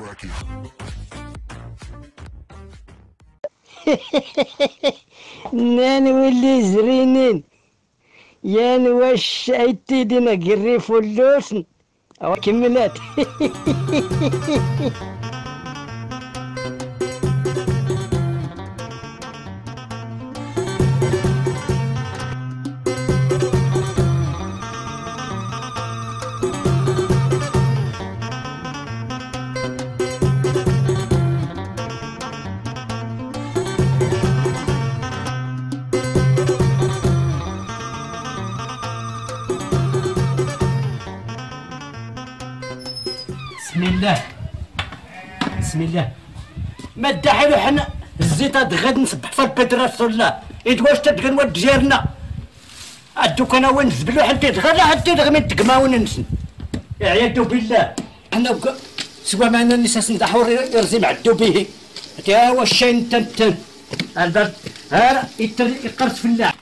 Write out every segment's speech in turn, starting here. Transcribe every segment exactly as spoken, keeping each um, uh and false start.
نان ولي زرينين يان واش عيتي دينا قري فلوسن او كملات. بسم الله بسم الله ما دحلو حنا الزيت هاد غاد نسبح في البيت رسول الله إذ واش تدغن ود جيرنا ادوك انا وين نزبلو حتى تغلا حتى تغمي تقماون نسن عياذ بالله انا سوا معنا النساء ندحور يرزي معدو به حتى هو الشاين تنتن البرد ها يقرص في الله.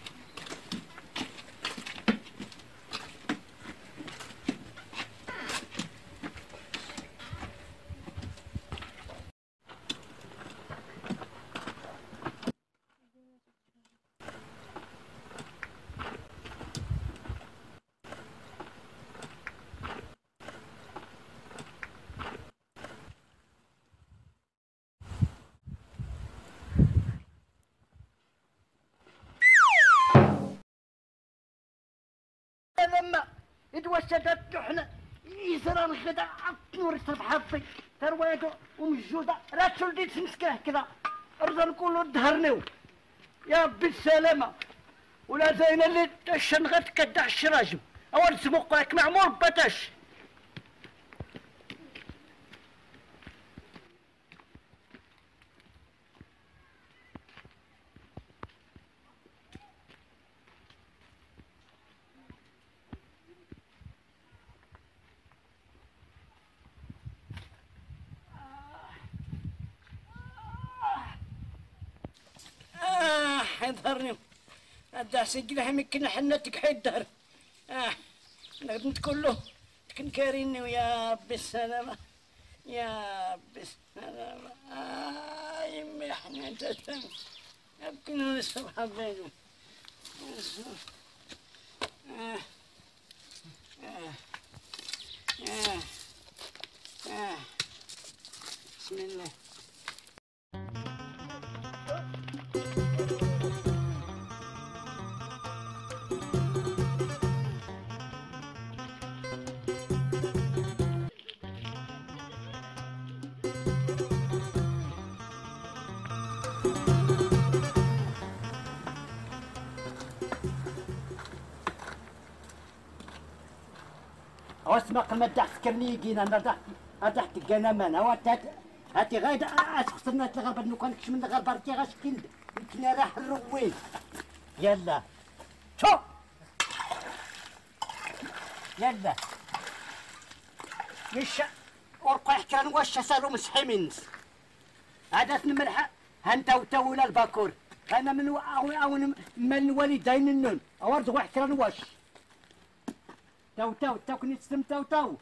لما يتوسدت حنا يسرى الغدا الطيور يصرف حظي ترويدو ومجودة لا تولدي تمسكه كذا رضا نقولو دهرنيو يا ربي السلامة ولا زين اللي الشنغات كدع الشراجم اول سموق راك معمور باتاش. حيظهرني هدا سجله يمكن حنا تكحي الدهر اه نقدر كله تكن كاريني ويا ربي السلامة يا ربي السلامة اه يمي حنا تتم يمكن نصبح بينو اه اه اه اه بسم الله. واسمع ما تحكرني يجينا انا تحت تحت الجنمان هو هاتي غايد اسخسرنا تغرب انه كان كش من غرب ارتي غاش كند يمكن راح الروين يلا شو يلا مش ورقوا يحكي واش سالوا مسحي منس عادات نملح هانتا وتولا الباكور انا من او او من والدين النون اورد ويحكي واش تو تو تو كني تسلم تو تو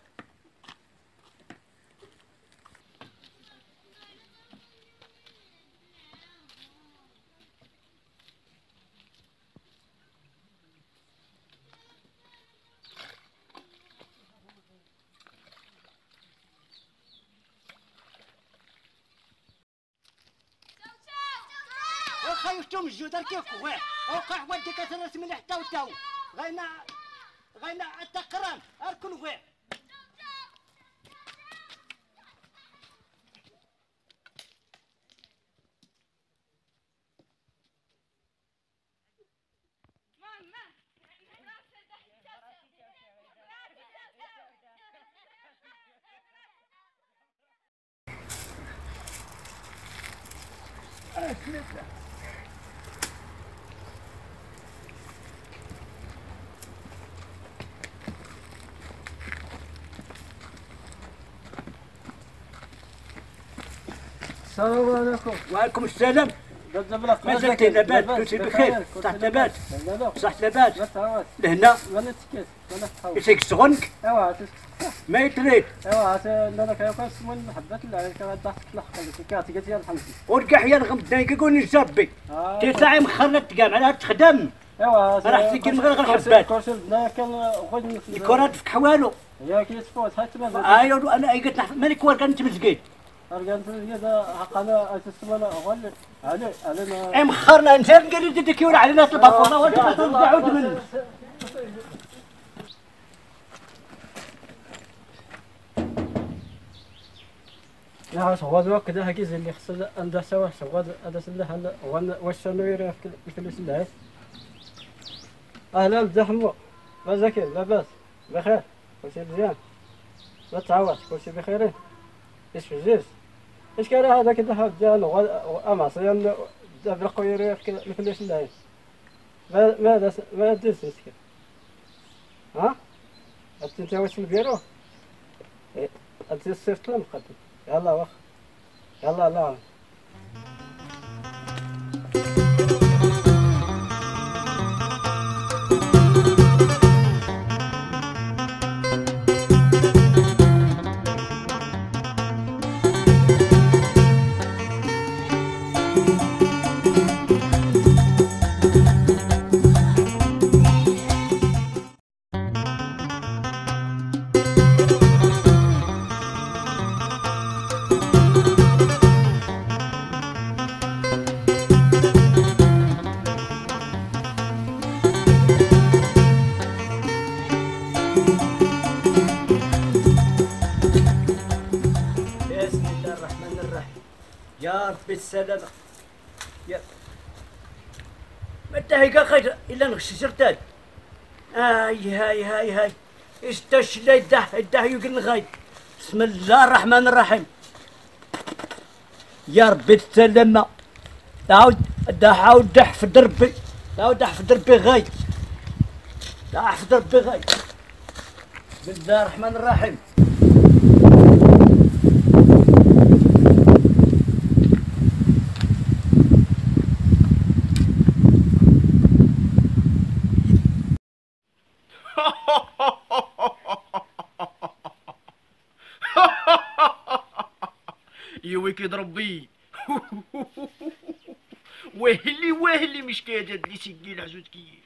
خايفتم الجودة كيف واه وقع وديك ثلاث مليح تو تو غينا غينا التقران اركن واه السلام عليكم. وعليكم السلام. ما زلت لاباس كلشي بخير صح لاباس صح لاباس لهنا يسيك صغنك ما يتريد وركح يا الغم دايك يقول نجابي تسعي مخلط كاع على تخدم راح تسكر من غير الحبات الكرات في حوالو يا كي تفوت حتى ما ايوا انا قلت مالك ورك انت مسكيت ارجعت هذا حقنا اسمنا اغل علي علينا اي مخرنا انت قال لي ديك يولع على ناس الباكوره وانت تعود منه لا شغل وقت ده هكذا اللي خص عنده سوا شغل هذا سلاح واش شنو يرى في الفلوس اللي اهلا الزحمه ما زكي لاباس بخير كلشي مزيان لا تعاود كلشي بخير ايش في الجيش ايش كان هذاك الذهب ديالو اما صيان دابا يرى في الفلوس اللي ما ماذا ما دير مسكين ها انت واش البيرو انت صيفط لهم قدم يلا واخا يلا لا يا ربي السلامة يا ما تهيك خير إلا نغش شرتان هاي هاي هاي هاي استش لا يده يده يقل غاي بسم الله الرحمن الرحيم يا ربي السلامة تعاود تعاود دح في دربي تعاود دح في دربي غاي دح في دربي غاي بسم الله الرحمن الرحيم يوي كيضرب بي وهلي وهلي مش كيجد لي سكين عزوز كيف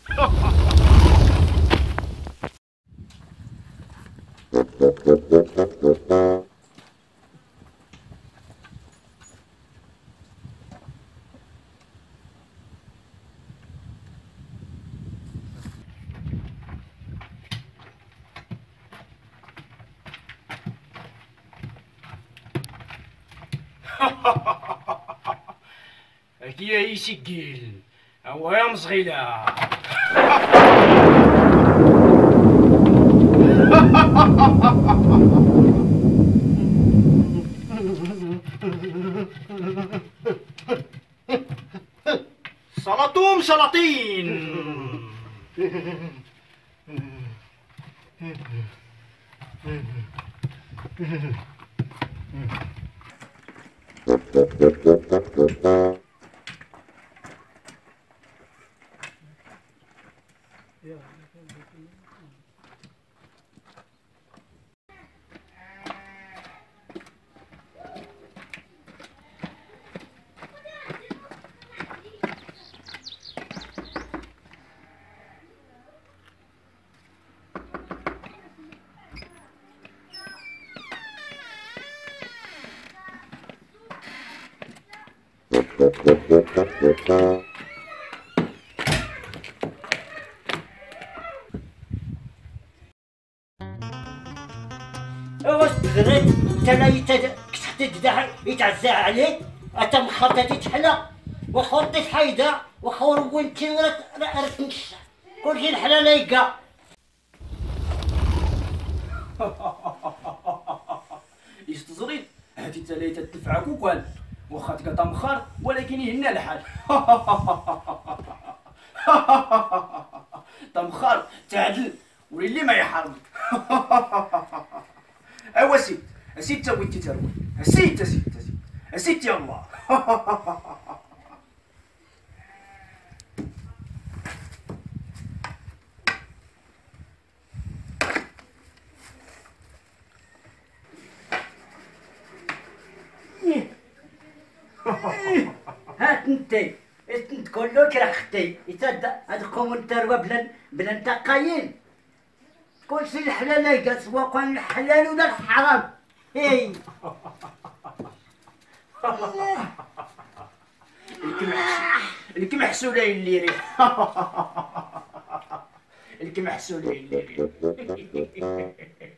هي هي سجيل هو يا مصغيلة سلطوم سلاطين واش تغرد تلا كتحت الجدع يتعزى عليه اتا مخاطة تحلى وخوطي حيدة وخور وانتي راه تنشا كلشي الحلا لايقة يستزرين هاتي تلايتة تدفعك وكال واخا تقطع مخار ولكن يهنا الحال تمخار تعدل ولي ما يحرم ايوا سيت سيت تا وانت تروي سيت سيت سيت سيت يلا هات انتي انت كله كرختي يتصدق هاد الكومنتار بلا بلا نتقاين كل شي الحلال يلقى سواء كان الحلال ولا الحرام اي الكمحسولة اللي ريح الكمحسولة اللي ريح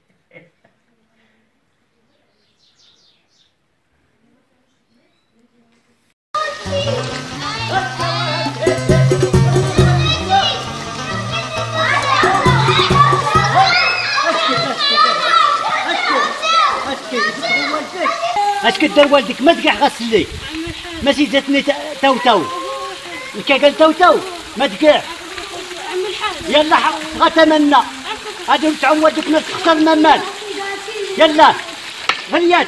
اش كدير والدك ما تقع غسل لي ما زيدتني تو تو الكا قال تو تو ما تقع يلا غتمنى هادو تعود والدك ما تختار مال يلا غنيات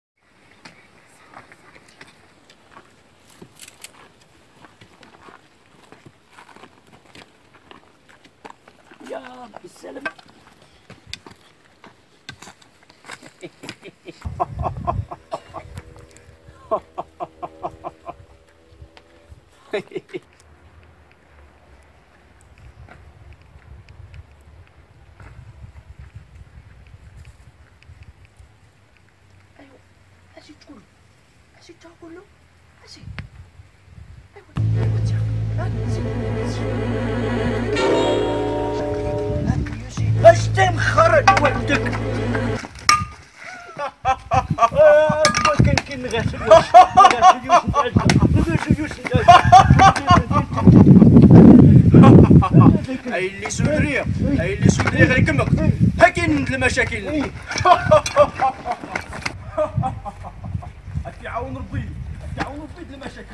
يا رب السلامة اجي تقول اجي تقول له اجي ايوا ايوا اش تمخرج ولدك كان كاين نغسل اي اللي سودريه اي اللي سودريه غير يكمك ها كاين المشاكل يعاون ربي يعاون ربي المشاكل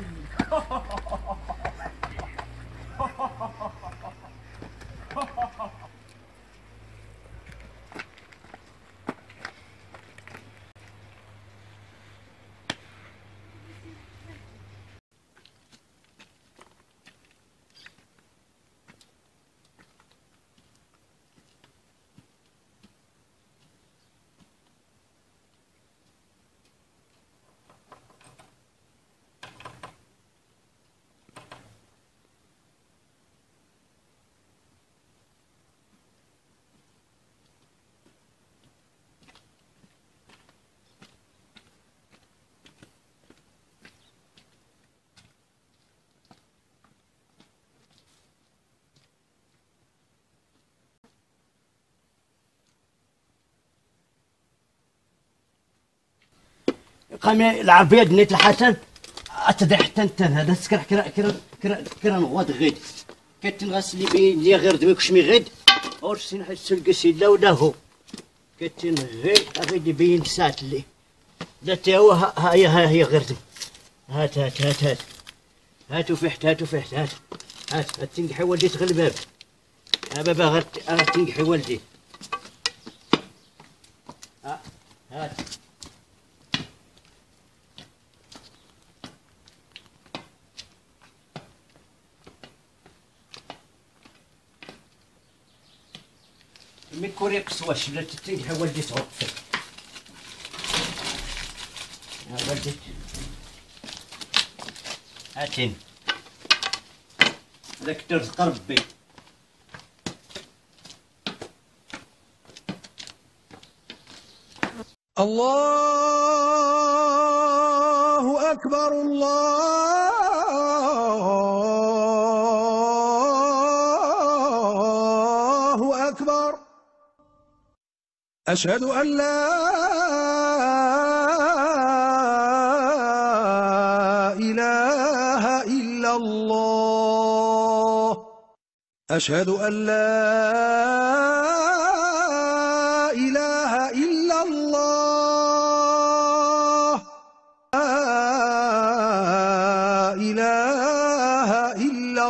قامي العربية دنيت الحسن أتدري حتى انت هذا سكر كرا كرا كرا كرا نغوض غيد كتنغسل لي بين لي غير دويك شمي غيد ورسي نحس القسي لا ولا هو كتن غير غيد يبين سات لي لا تا هو هاي هاي هي غير دم هات هات هات هات هاتو فحت هاتو فحت هات هات هات تنقحي والدي تغلي باب يا بابا غير غير تنقحي والدي ها هات مي كوري قصواش لا تنقحي والدي توقفي يا والدي هاتين هذاك ترزق ربي الله أكبر الله أكبر أشهد أن لا إله إلا الله أشهد أن لا إله إلا الله لا إله إلا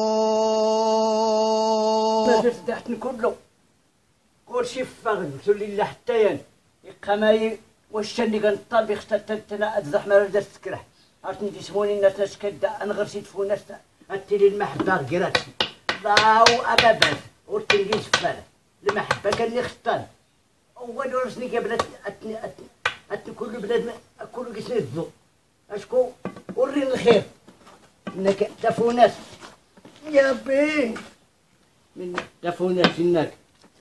الله ما تفتحتني كله كل شي فاغن تولي لله حتى ين يقاماي واش اللي كنطالب يختتنا اتزح ما راه تسكره عرفتني تسموني الناس اش كدا انغرسيت فوناس انتي المحبه رقرات ضاو ابدا ورتنجي سفاله المحبه كان اللي اختار اول ورسني قبل اتني اتني كل بلاد كل قسم الزو اشكو وريني الخير انك تفونات يا بي من تفونات انك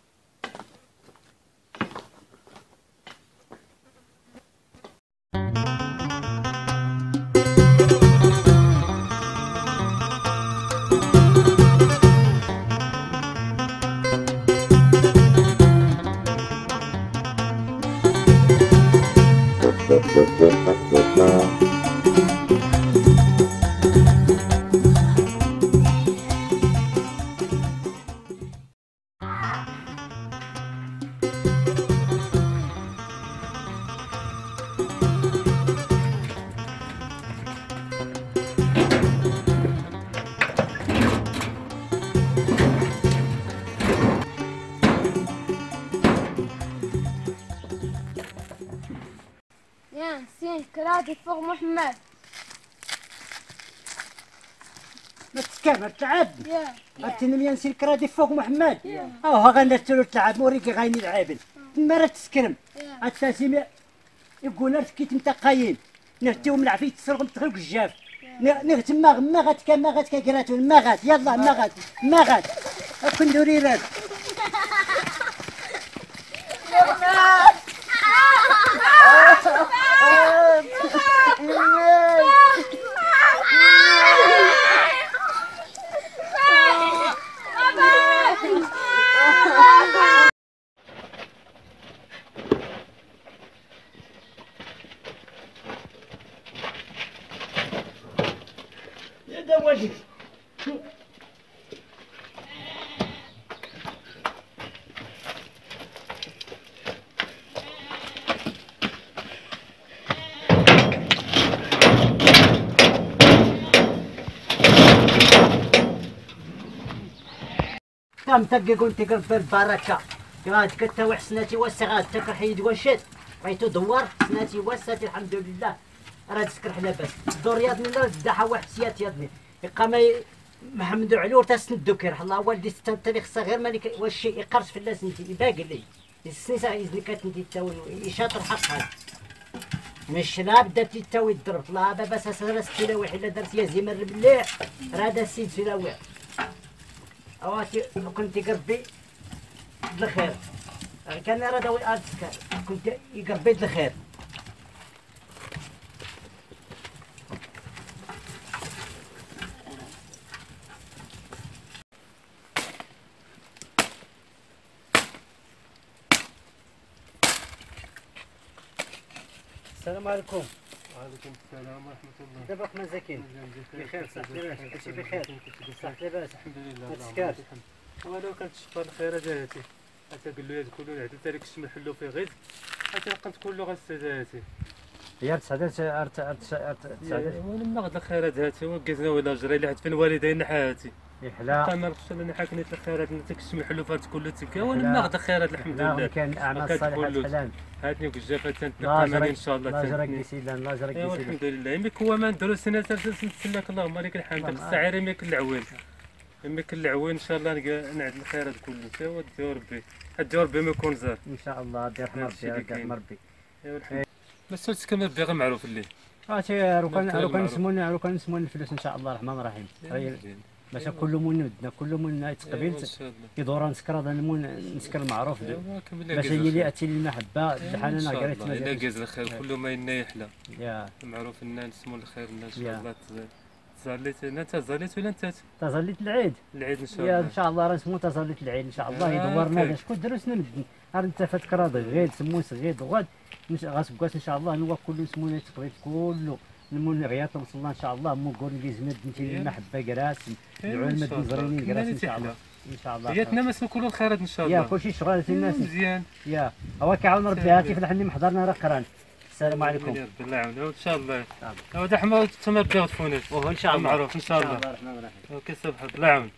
يا سين كرادي فوق محمد. ما تسكر تلعب يا عرفتني مليان نسير كرادي فوق محمد اه ها غنرتلو تلعب موريكي غايني لعابن تما راه تسكرم عاد فاسيمي يقول لك كي انت قايم نهتيو من العفيت تسرق تغرق الجاف نغت ما ما غات ما غات كاكراتو ما غات يلا ما غات ما غات كون دوري راه يا دوادي تم تققون تقرب البركة كانت كتا وحسناتي وسغات تكر حيد وشات ريتو دوار حسناتي وسات الحمد لله راه تسكر لاباس الدوريات من راه تدحى وحسيات يدني قام محمد علور تسندو كيرح الله والدي التاريخ الصغير مالك واش يقرص في الناس انت باقي لي السنيسه اذن كانت انت تاوي يشاطر حق هذا مش لا بدات تاوي الضرب لا بس اسرا ستيلاوي حلا درت يا زمر بالله راه دا السيد سيلاوي اواتي كنت قربي بالخير كان راه داوي ارتك كنت يقربي بالخير السلام عليكم. وعليكم السلام ورحمة الله. دابا مساكين بخير صح لاباس كلشي بخير صح لاباس الحمد لله. ما تسكرش ولو كانت تشكر الخير جاتي حتى قال له هذا كله عدت لك الشمل حلو فيه غير حتى لقيت كله غسداتي يا تسعدات ارت ارت ارت ولما غدا الخير هاتي وقزنا ولا جري اللي عند فين والدين حياتي يحلى كان نرقص انا حاكني الخيرات نتك الشمل حلو فات كله تلقى ولما غدا الخيرات الحمد لله كان اعمال صالحات حلال هاتني وكجافه لا تنتقى ان شاء الله لا جرك بسيلان لا جرك ايوا بسيلان الحمد لله يمك هو ما نديرو سنه نتسلك اللهم لك الحمد السعير يمك العوين يمك العوين ان شاء الله نلقى نعد الخيرات كله سوا ديو ربي ديو ربي ما يكون زار ان شاء الله دير رحمه ربي دير رحمه ربي ايوا الحمد بس سولت كما ربي غير معروف اللي هاتي لو كان لو كان نسمون لو كان نسمون الفلوس ان شاء الله الرحمن الرحيم باش كل من ودنا كل من تقبلت يدور نسكر هذا نمون نسكر معروف باش هي اللي اتي المحبه الحنانه قريت ما لا جاز الخير كل ما ينا يحلى يا معروف الناس نسمو الخير الناس ان شاء الله تزاليت انت تزاليت ولا انت تزاليت العيد العيد ان شاء الله يا الله ان شاء الله راه نسمو تزاليت العيد ان شاء الله يدورنا شكون دروسنا مدن راه انت فاتك راه غير سمو صغير غاد غاسكواس ان شاء الله هو كله سمونا تقريبا كله نمون غياط وصلنا ان شاء الله مو قول لي زمد انت المحبه قراس العلم المزرينين قراس ان شاء الله ان شاء الله حياتنا ما كل الخيرات ان شاء الله يا كلشي شغال في الناس مزيان يا هو كيعاون ربي هاتي في الحني محضرنا راه قران السلام عليكم بالله يعاونه ان شاء الله هو دا حما تما ربي غتفوني وهو ان شاء الله معروف ان شاء الله الرحمن الرحيم اوكي صباح بالله يعاون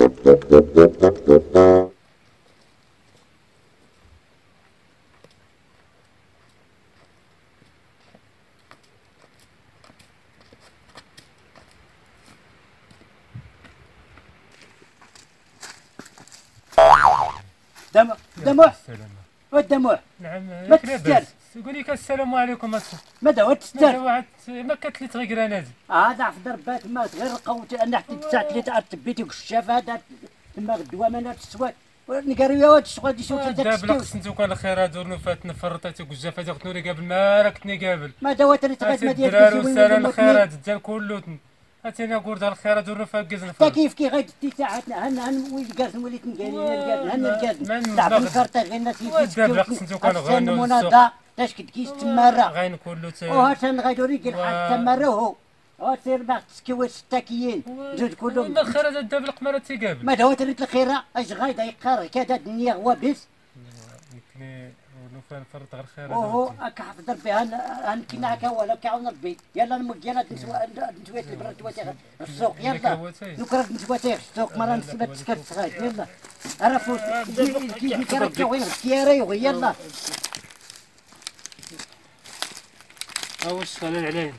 دموع دموع والدموع نعم ما تستاهل. يقول لك السلام عليكم اصلا ماذا هو ماذا تستاهل؟ واحد ما كتلي تغير انا هذه هذا في ضربات ما غير القوت انا حتى تسعة ثلاثة تبيتي والشاف هذا تما الدواء ما السواد نقريو هاد الشغل دي شو ثلاثة دابا تستوي قسنتو كان خير هادو نفات نفرطاتو قجافه تاخذ نوري قبل ما راكتني قابل ما دوا ثلاثة هاتي ما ديال الدراري والسلام الخير هاد الدال كله هاتيني نقول دار الخير هادو نفات قز تا نفرط كيف كي غادي تي ساعتنا هن هن وليت كاز وليت نقالي هن هن ما الكاز من تعب بلغ- الكارطة غير الناس دابا قسنتو كان غنوا المناضة تاش كتكيس تمارة غاين كله تا وهات نغادو ريق و- الحاج تمارة هو وسير باغ تسكيوات ستاكيين زود كلهم ما الخير هذا دابا القمره تيقابل ما دوا تريد الخيرة اش غايدا يقار كذا الدنيا هو بس يمكن نفات نفرط غير الخير وهو هذا هكا حفظ ربي هن هن كنا هكا ولا كعون ربي يلا نمك يلا نسوا نسويت البرا نسويت السوق يلا نكرر نسويت السوق مرة نسبت تسكت صغير يلا عرفوا كيف نكرر كوين كياري يلا واش خلال عليه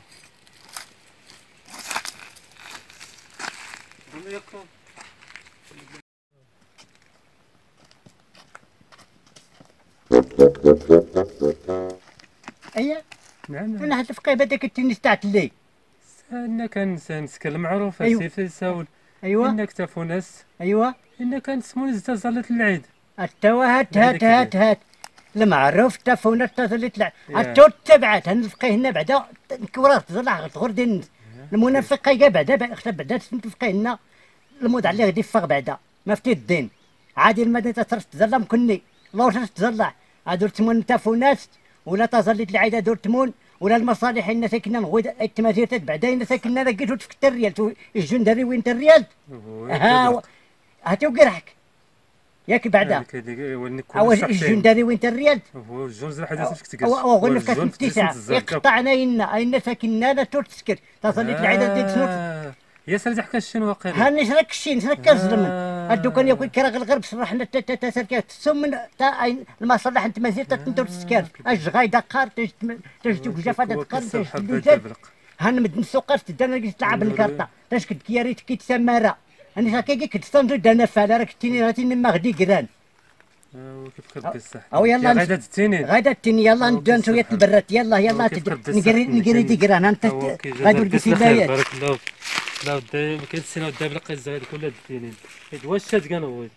اييه نعم انا هاد الفقيه هذاك التنس تاع الليل انا كنسى نسكر المعروف أيوة. سيف يساول ايوه انك تفونس ايوه انك كنسمو نزتا صلاه العيد التوا هات هات هات هات المعروف تفونا تزلت لا يا. التو تبعت هنفقيه هنا بعدا كورات تزلع تغور دين المنافق كاع بعدا بعدا بعدا تفقيه هنا الموضع اللي غادي يفق بعدا ما فتي الدين عادي المدينه ترس تزلع مكني الله ترس تزلع هادول تمون تفونات ولا تزلت العيد دور تمون ولا المصالح الناس كنا نغود التماثيل بعدا الناس كنا لقيتو تفكت الريال الجندري وين الريال ها هاتي وقرحك ياك بعدا او الجندري وين الريال هو الجوز الحديث فيك تقول او غير لك التسعه يقطعنا إنا أين ساكننا لا تسكر تصليت العيد ديال تنوت يا سالي حكى الشنو واقيلا هاني شراك الشين شراك كازلم هادو كان ياكل كراغ الغرب صرحنا تسركات السم تا المصالح انت مازال تنتو تسكر اش غايدا قار تجدو جافا تقار تجدو هان مدن السوق تدانا تلعب الكارطه باش كنت يا ريت كي تسمارا انا شاكي كنت تنضد انا فالا راك تيني راتيني ما غدي كران كيف كرد الصح او يلا غادا التنين غادا التنين يلا ندو نسوي البرات يلا يلا نقري نقري ديكران انت غادي ولدي في البايات بارك الله لا ودا ما كاين السنه ودا بلا قيز هذا كله التنين حيت واش شاد كنغوي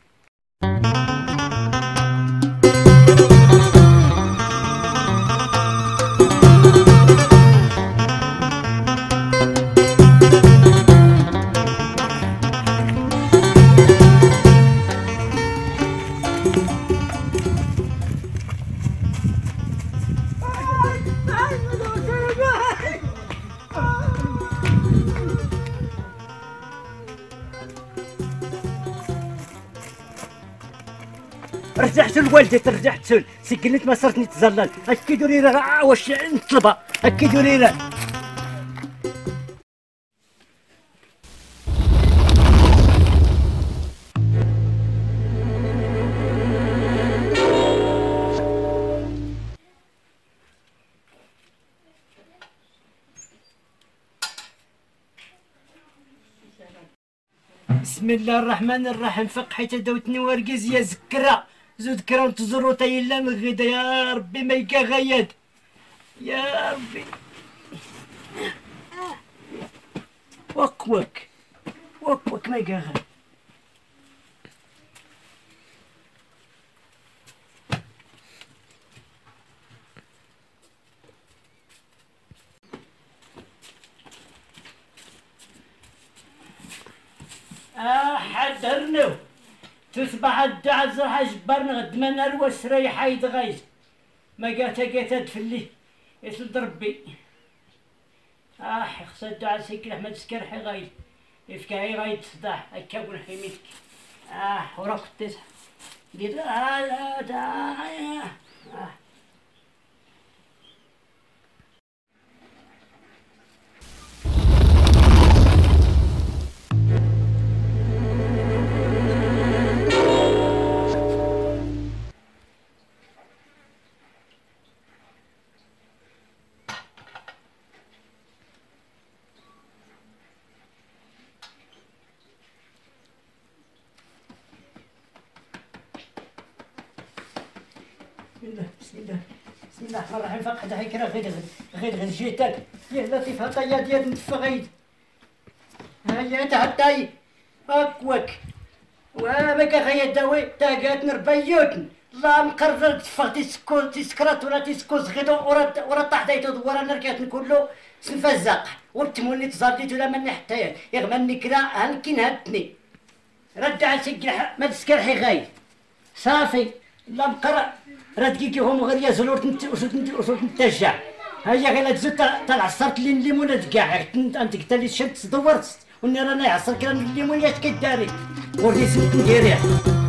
رجعت لوالدي رجعت سول سكنت ما صرتني تزلل هكا دوري راه واش نطلبها هكا دوري راه بسم الله الرحمن الرحيم فق حيت دوتني ورقز يا زكرة زود كرا تزرو تايلا من غدا يا ربي ما يلقى غياد يا ربي وك وك وك وك ما يلقى غياد آه حذرنو تصبح الدعز راح جبرنا غد ما نروى سريحة يتغيز ما قاتا قاتا تفلي يسلد ربي اه خص الدعز سيكل احمد سكرحي غايز يفكاهي غايد تصداح هكا قول حميتك اه وراك التسع دير اه اه اه اه الله بسم الله بسم الله الرحمن الرحيم. فقد هيك راه غير غير غير جيتك يا لطيف هطايا ديال نتفغيد هيا تعطي هاكوك وابك غيا داوي تاقات نربيوتن لا مقرر تفغ تسكو تسكرات ولا تسكو زغيدو ورا ورا طاح دايتو ورا نركات نكولو سنفزق والتمولي تزاديت ولا مني حتى يغمني كرا هنكين هاتني رجع سكر ما تسكرحي غايد صافي لا مقرر راه هم غير يا زلور انت وصلت نتجع هيا غير تزيد طلع عصرت لي الليمونه كاع انت قلت لي شمت دورت وني رانا عصر كرا الليمون ياش كداري وريت نديريه